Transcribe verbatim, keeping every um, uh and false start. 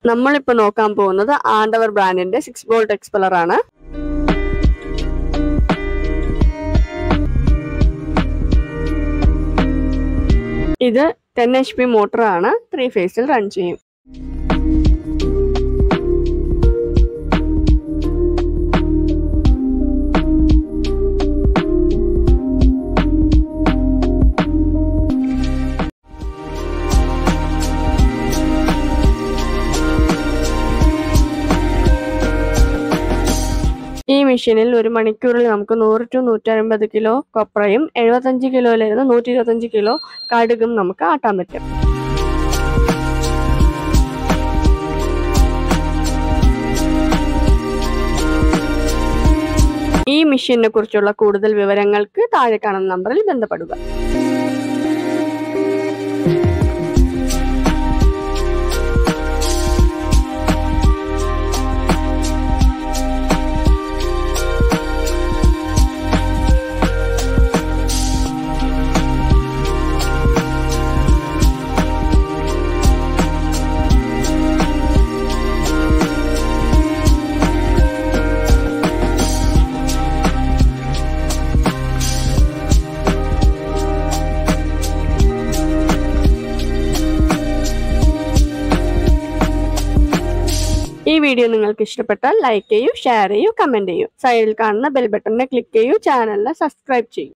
നമ്മളിപ്പോൾ നോക്കാൻ പോകുന്നത് ആൻഡവർ ബ്രാൻഡിന്റെ സിക്സ് വോൾട്ട് എക്സ്പെല്ലർ ആണ്. ഇത് ടെൻ എച്ച് പി മോട്ടർ ആണ്. ത്രീ ഫേസിൽ റൺ ചെയ്യും. ഈ മെഷീനിൽ ഒരു മണിക്കൂറിൽ നമുക്ക് നൂറ് ടു നൂറ്റമ്പത് കിലോ കൊപ്രയും എഴുപത്തഞ്ച് കിലോയിലിരുന്ന് നൂറ്റി ഇരുപത്തഞ്ച് കിലോ കടുകും നമുക്ക് ആട്ടാൻ പറ്റും. ഈ മെഷീനെ കുറിച്ചുള്ള കൂടുതൽ വിവരങ്ങൾക്ക് താഴെ കാണുന്ന നമ്പറിൽ ബന്ധപ്പെടുക. ഈ വീഡിയോ നിങ്ങൾക്ക് ഇഷ്ടപ്പെട്ടാൽ ലൈക്ക് ചെയ്യൂ, ഷെയർ ചെയ്യൂ, കമന്റ് ചെയ്യൂ. സൈഡിൽ കാണുന്ന ബെൽ ബട്ടണിനെ ക്ലിക്ക് ചെയ്യൂ, ചാനലിനെ സബ്സ്ക്രൈബ് ചെയ്യൂ.